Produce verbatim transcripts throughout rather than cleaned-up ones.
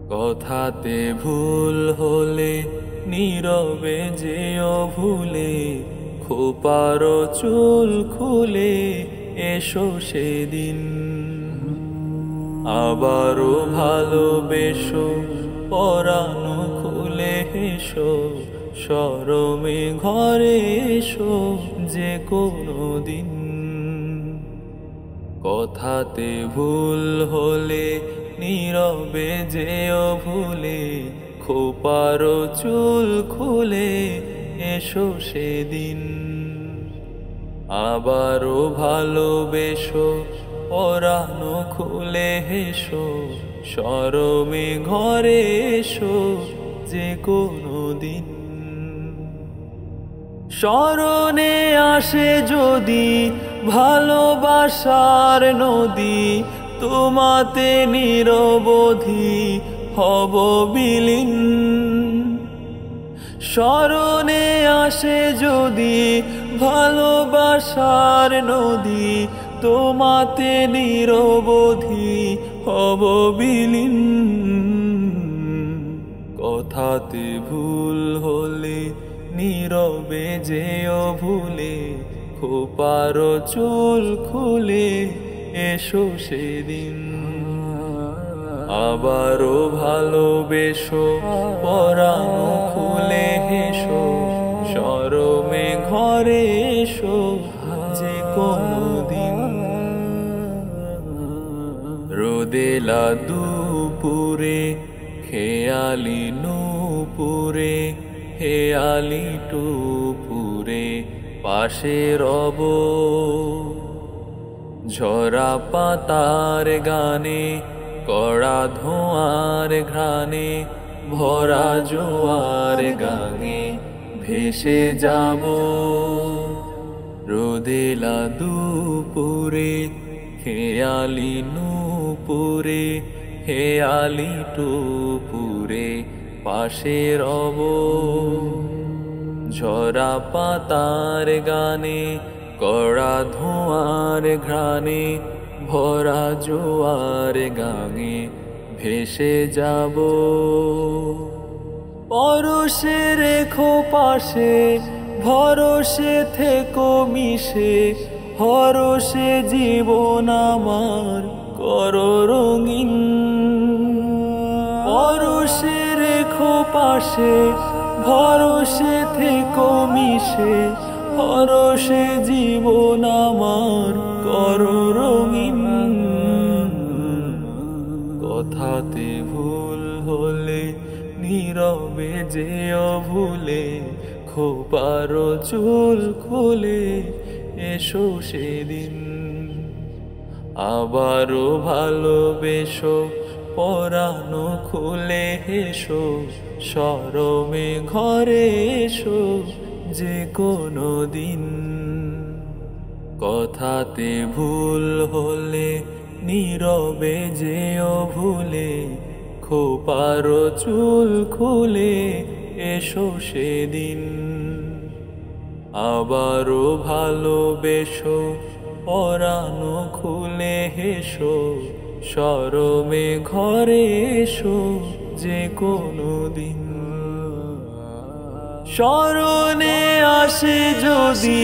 কথাতে ভুল হলে নীরবে যেও ভুলে, খোপার চুল খুলে এসো সেদিন। আবারও ভালোবেসো পরানো খুলে হেসো, শরমে ঘরে এসো যে কোনো দিন। কথাতে ভুল হলে নীরবে যেও ভুলে, খোপার চুল খুলে এসো সেদিন। আবারও ভালোবেসো পরানো খুলে হেসো, শরমে ঘরে এসো যে কোনো দিন। স্মরণে আসে যদি ভালোবাসার নদী, তোমাতে নিরবধি হব বিলীন। স্মরণে আসে যদি ভালোবাসার নদী, তোমাতে নিরবধি হব বিলীন। কথাতে ভুল হলে নীরবে যেও ভুলে, খোপার চুল খুলে এসো সেদিন। আবারও ভালোবেসো পরানো খুলে হেসো, শরমে ঘরে এসো যে কোনো দিন। রোদেলা দুপুরে খেয়ালি নূপুরে, হেয়ালি টুপুরে পাশে রব। ঝরা পাতার গানে কড়া ধোঁয়ার ঘ্রাণে, ভরা জোয়ার গানে ভেসে যাব। রোদেলা দুপুরে খেয়ালি নূপুরে, হেয়ালি টুপুরে পাশে রব। ঝরা পাতার গানে কড়া ধোঁয়ার ঘ্রাণে, ভরা জোয়ার গানে ভেসে যাব। পরশে রেখো পাশে, ভরসে থেকো মিশে, হরষে জীবন আমার করো রঙিন। পরশে রেখো পাশে, ভরসে থেকো মিশে, হরষে জীবন আমার করো রঙিন। কথাতে ভুল হলে নীরবে যেও ভুলে, খোপার চুল খুলে এসো সেদিন। আবারও ভালোবেসো পরানো খুলে হেসো, শরমে ঘরে এসো যে কোনো দিন। কথাতে ভুল হলে নীরবে যেও ভুলে, খোপার চুল খুলে এসো সেদিন। আবারও ভালোবেসো পরানো খুলে হেসো, শরমে ঘরে এসো যে কোনো দিন। স্মরণে আসে যদি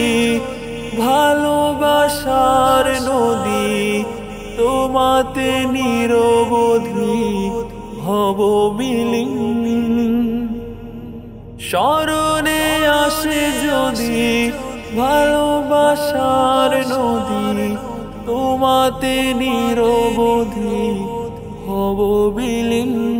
ভালোবাসার নদী, তোমাতে নিরবধি হব বিলীন। স্মরণে আসে যদি ভালোবাসার নদী, তোমাতে নিরবধি হব বিলীন।